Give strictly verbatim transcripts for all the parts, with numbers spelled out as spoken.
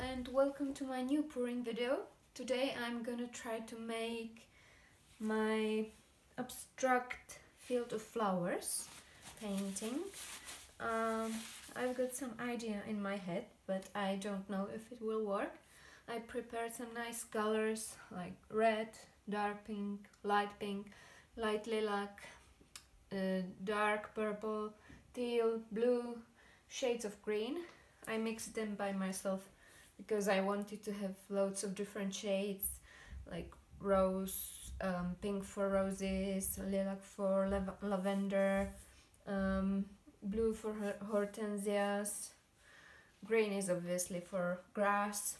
and welcome to my new pouring video. Today I'm gonna try to make my abstract field of flowers painting. Um, I've got some idea in my head, but I don't know if it will work. I prepared some nice colors like red, dark pink, light pink, light lilac, uh, dark purple, teal, blue, shades of green. I mixed them by myself because I wanted to have loads of different shades, like rose, um, pink for roses, lilac for lav lavender, um, blue for hortensias, green is obviously for grass.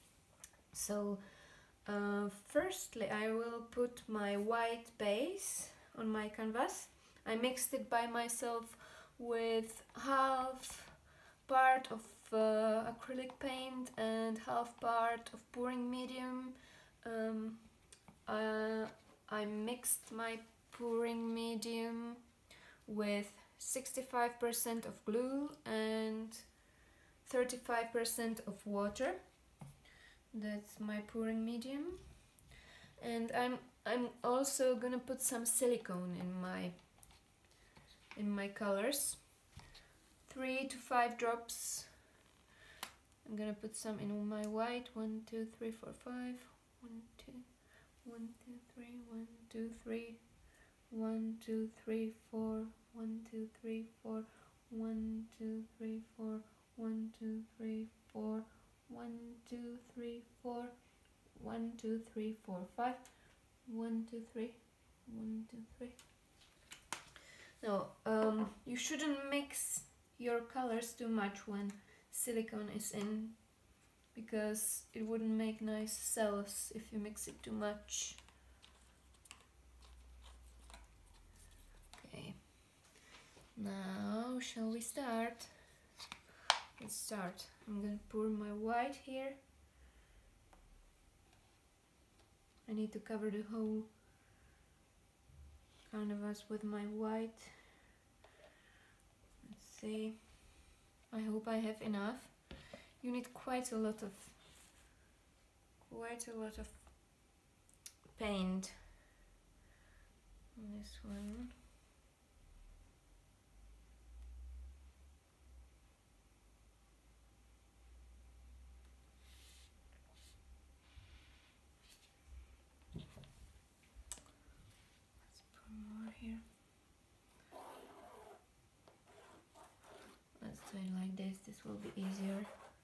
So uh, firstly I will put my white base on my canvas. I mixed it by myself with half part of uh, acrylic paint and half part of pouring medium. Um, uh, I mixed my pouring medium with sixty-five percent of glue and thirty-five percent of water. That's my pouring medium. And I'm I'm also gonna put some silicone in my in my colors. Three to five drops. I'm gonna put some in my white. One, two, three, four, five. One, two, one, two, three, one, two, three, one, two, three, four, one, two, three, four, one, two, three, four, one, two, three, four, one, two, three, four, one, two, three, four, five, one, two, three, one, two, three. Now, um, you shouldn't mix your colors too much when silicone is in, because it wouldn't make nice cells if you mix it too much. Okay, now shall we start? Let's start. I'm gonna pour my white here. I need to cover the whole canvas with my white. Let's see. I hope I have enough. You need quite a lot of quite a lot of paint on this one. Let's put more here. Let's do it like this, this will be easier.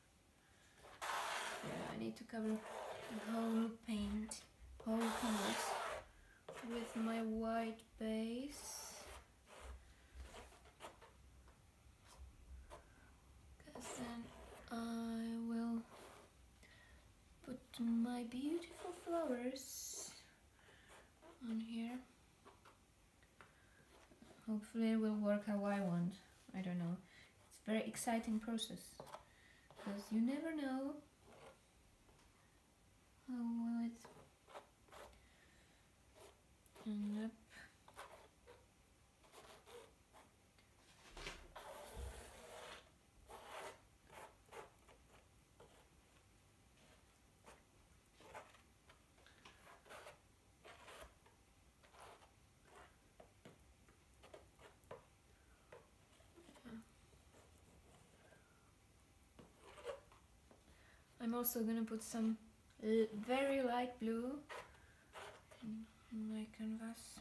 Yeah, I need to cover the whole paint, whole canvas with my white base. Because then I will put my beautiful flowers on here. Hopefully it will work how I want. I don't know. It's a very exciting process because you never know how will it end up. I'm also gonna put some very light blue in my canvas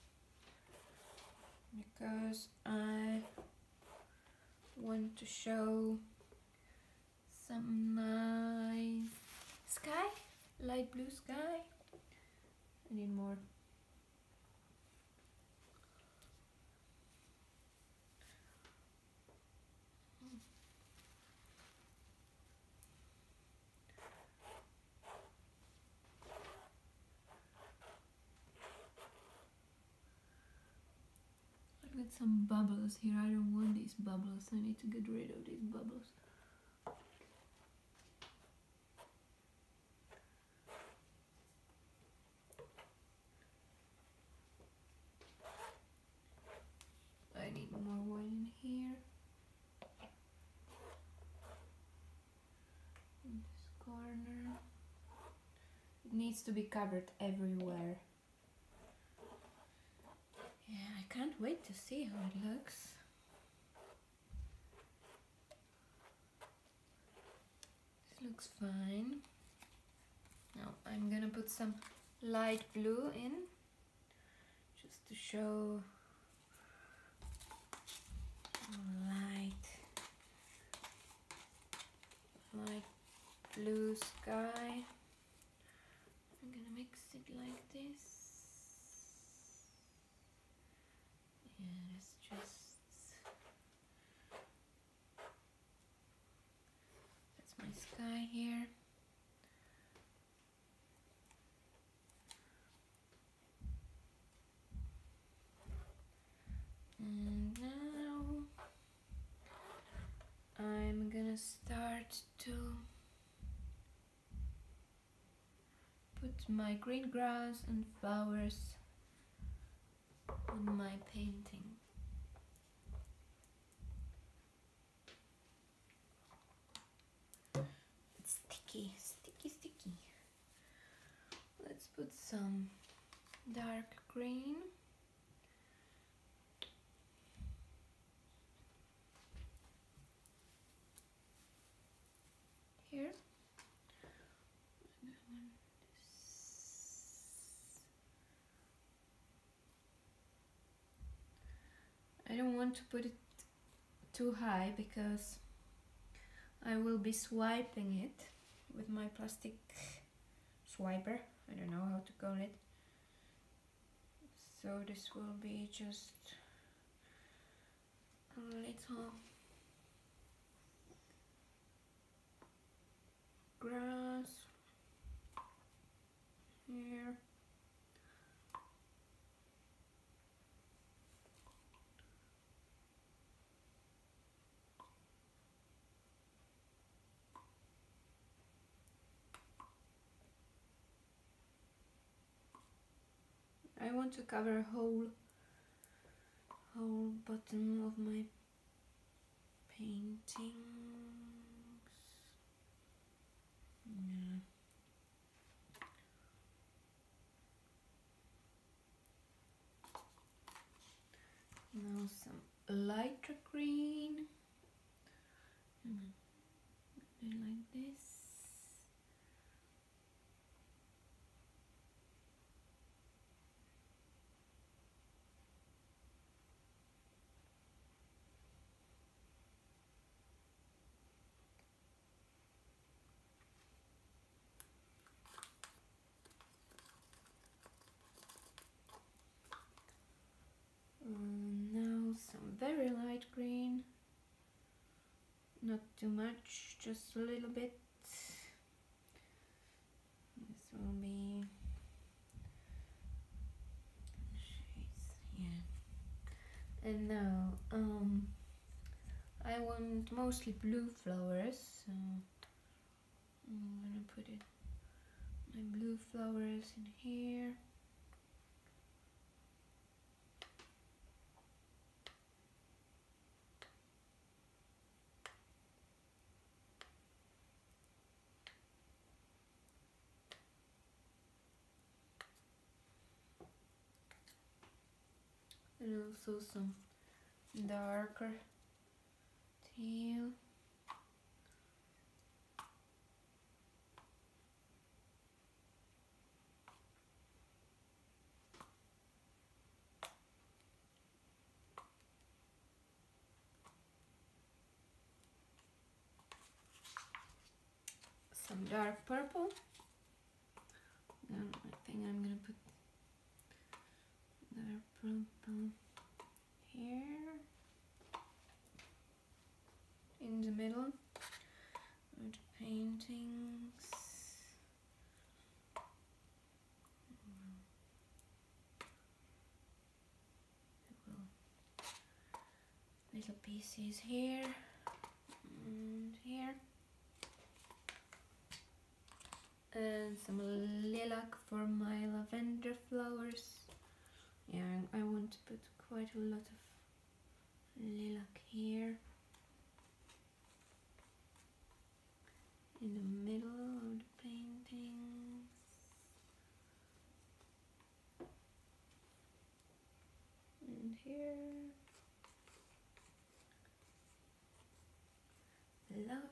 because I want to show some nice sky, light blue sky. I need more. With some bubbles here. I don't want these bubbles. I need to get rid of these bubbles. I need more white in here. In this needs to be covered everywhere. Yeah, I can't wait to see how it looks. This looks fine. Now I'm gonna put some light blue in, just to show light, light blue sky. I'm gonna mix it like this. Yeah, it's just, that's my sky here. And now I'm gonna start to put my green grass and flowers on my painting. It's sticky, sticky, sticky. Let's put some dark green. Here. I don't want to put it too high because I will be swiping it with my plastic swiper. I don't know how to call it. So this will be just a little grass here. I want to cover whole whole bottom of my paintings. Yeah. Now some lighter green. Mm. Do it like this. And now some very light green. Not too much, just a little bit. This will be shades, yeah. And now, um, I want mostly blue flowers, so I'm gonna put it, my blue flowers in here. And also some darker teal. Some dark purple. And I think I'm gonna put dark purple here in the middle of the paintings. Little pieces here and here. And some lilac for my lavender flowers. Yeah, I want to put quite a lot of lilac here in the middle of the paintings.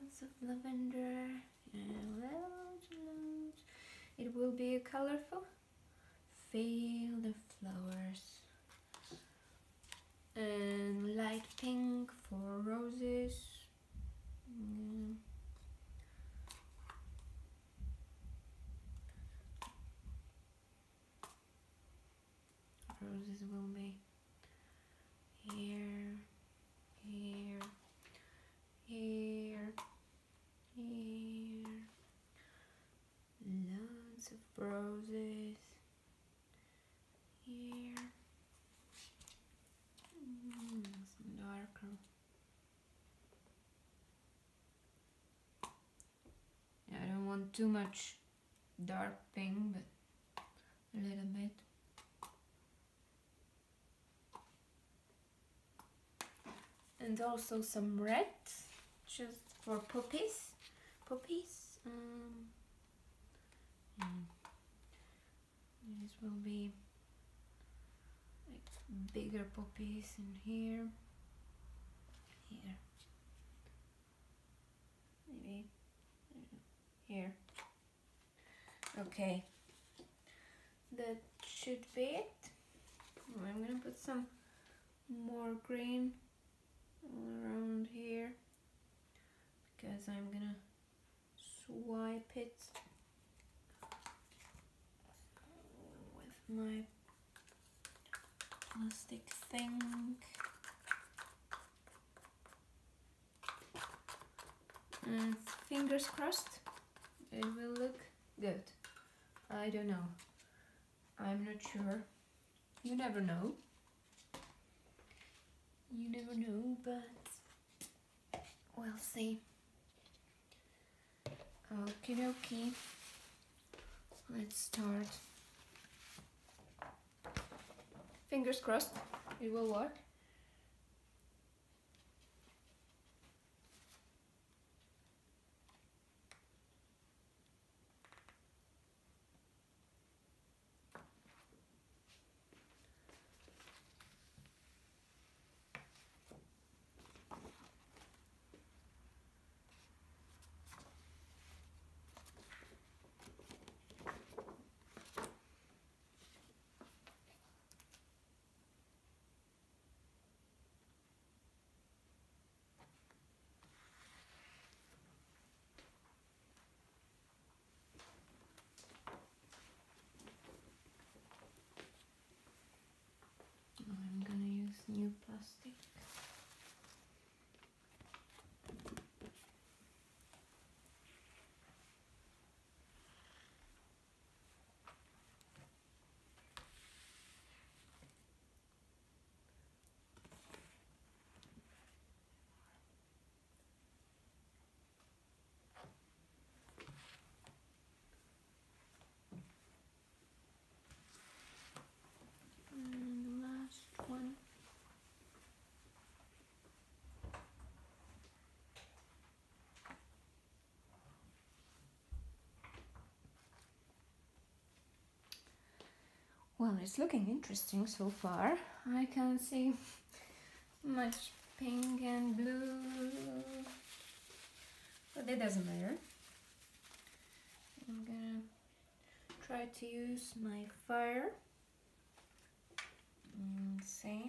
lots of lavender and loads and loads. It will be a colorful field of flowers. And light pink for roses. Mm. Roses will be here, here, here, here. Lots of roses here. Mm, some darker. Yeah, I don't want too much dark pink, but a little bit. And also some red, just for poppies. Poppies. Um, mm. This will be like bigger poppies in here. Here. Maybe here. Okay. That should be it. I'm gonna put some more green around here because I'm gonna swipe it with my plastic thing. And fingers crossed, it will look good. I don't know. I'm not sure. You never know. You never know, but we'll see. Okie dokie. Let's start. Fingers crossed, it will work. I'm gonna use new plastic. And the last one. Well, it's looking interesting so far. I can see much pink and blue, but it doesn't matter. I'm gonna try to use my fire and see.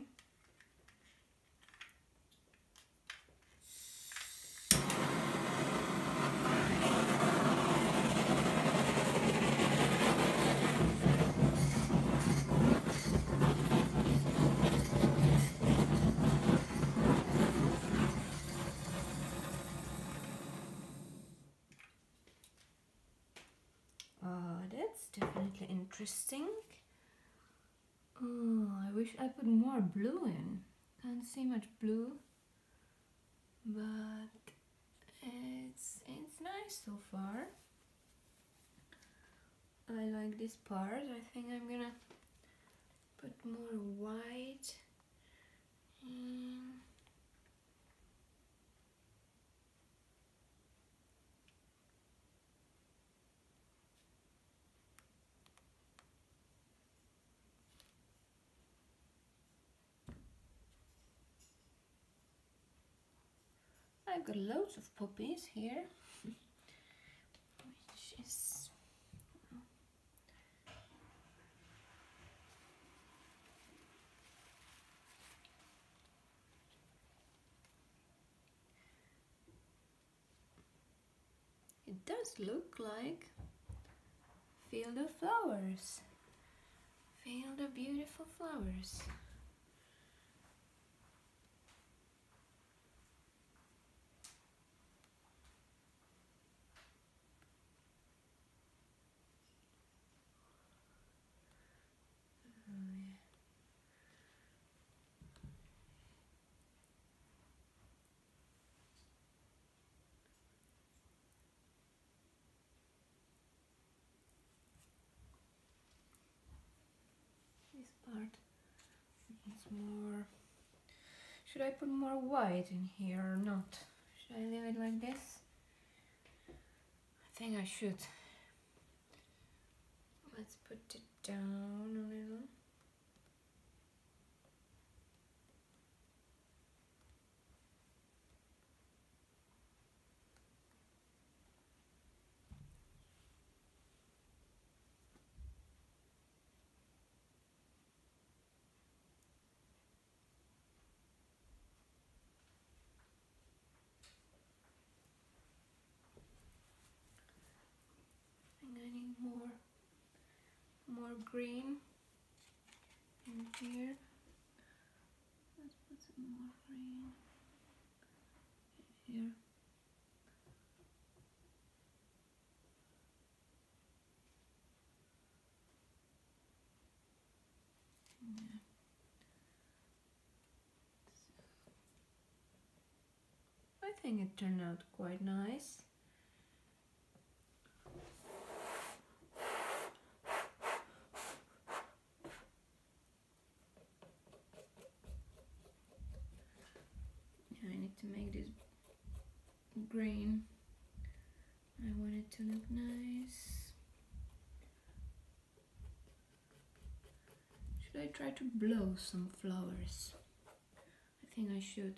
Oh, that's definitely interesting. Oh, I wish I put more blue in. Can't see much blue, but it's it's nice so far. I like this part. I think I'm gonna put more white in. I've got loads of poppies here, which is it does look like field of flowers, field of beautiful flowers. This part needs more. Should I put more white in here or not? Should I leave it like this? I think I should. Let's put it down a little. I need more more green in here. Let's put some more green in here. Yeah. I think it turned out quite nice. I need to make this green. I want it to look nice. Should I try to blow some flowers? I think I should.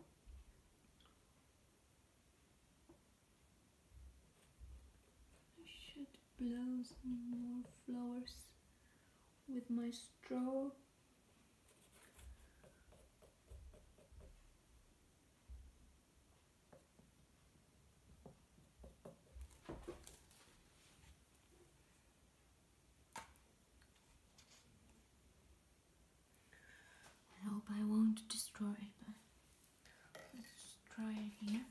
I should blow some more flowers with my straw. I hope I won't destroy it, but let's try it here.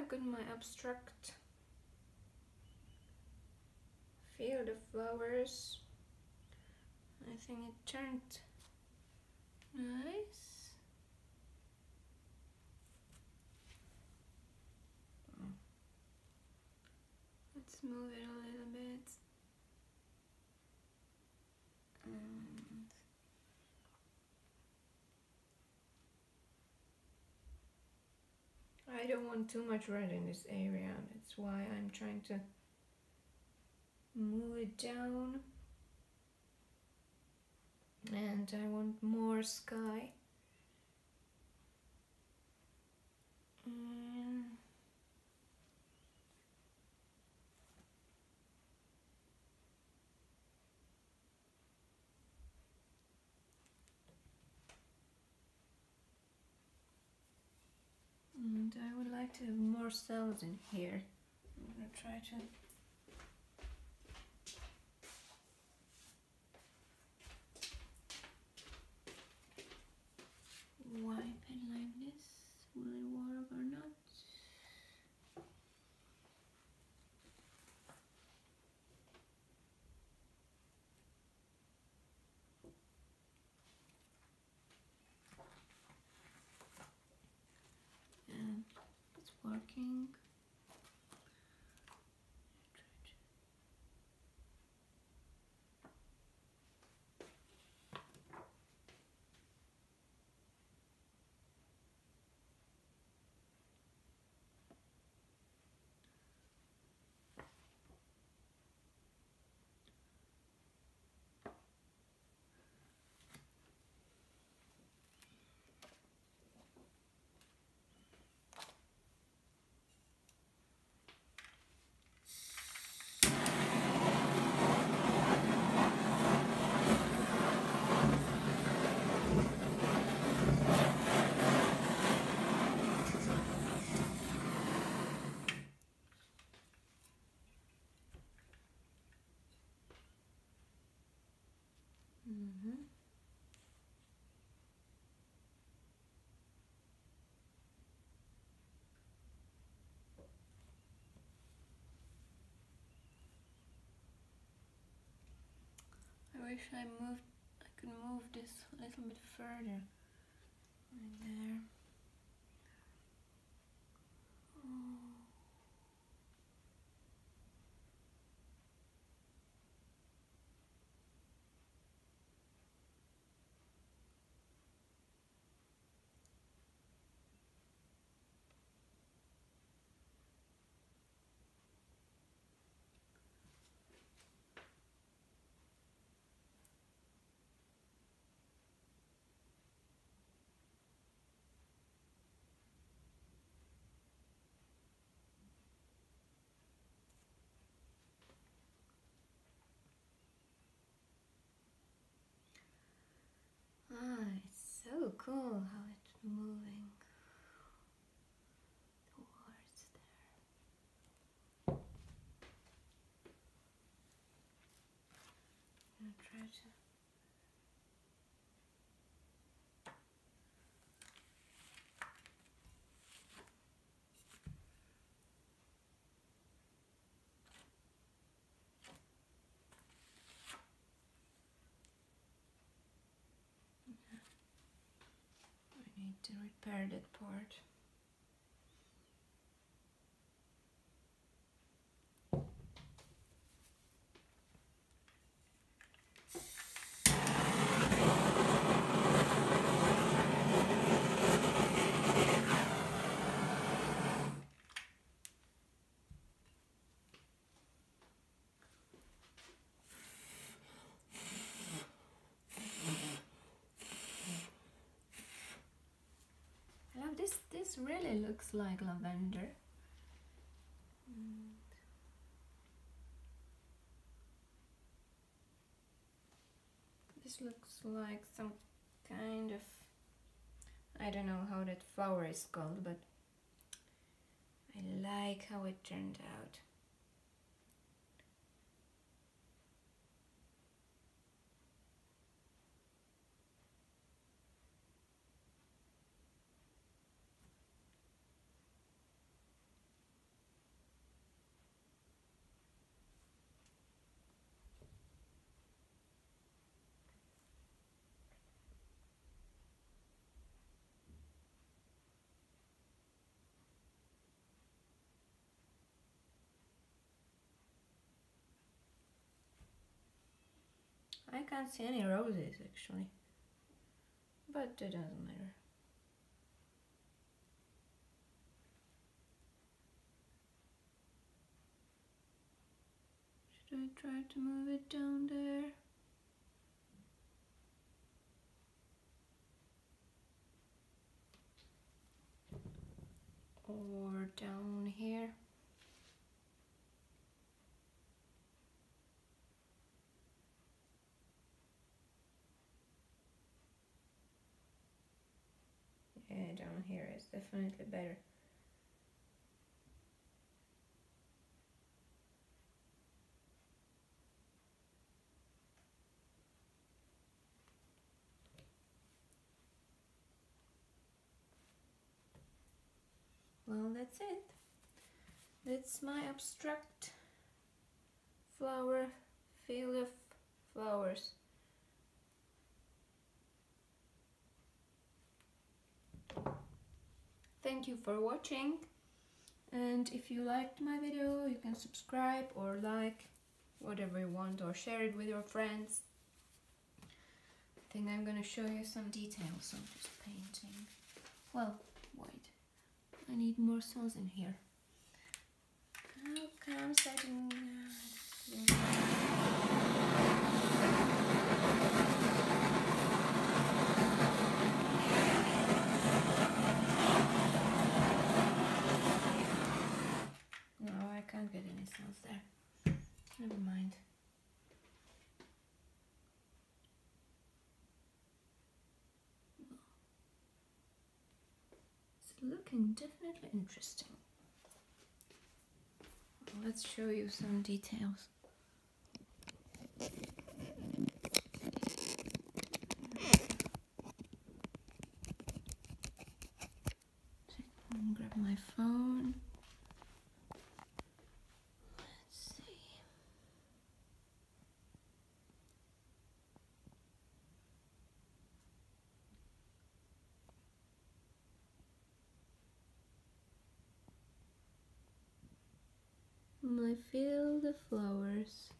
look at my abstract field of flowers. I think it turned nice. Let's move it a little bit. And I don't want too much red in this area. That's why I'm trying to move it down. And I want more sky. Mm. And I would like to have more cells in here. I'm gonna try to wipe it like this. Will it work or not? Yeah, it's working. Mm-hmm. I wish I moved, I could move this a little bit further. Right there. Oh. Ah, it's so cool how it's moving towards there. I'm gonna try to I need to repair that part. Now this this really looks like lavender. Mm. This looks like some kind of, I don't know how that flower is called, but I like how it turned out. I can't see any roses actually, but it doesn't matter. Should I try to move it down there? Or down here? Yeah, down here is definitely better. Well, that's it. That's my abstract flower field of flowers. Thank you for watching, and if you liked my video you can subscribe or like, whatever you want, or share it with your friends. I think I'm gonna show you some details of this painting. Well, wait, I need more cells in here. How come setting? No, I can't get any cells there. Never mind. It's looking definitely interesting. Let's show you some details. Grab my phone. Let's see. My field of flowers.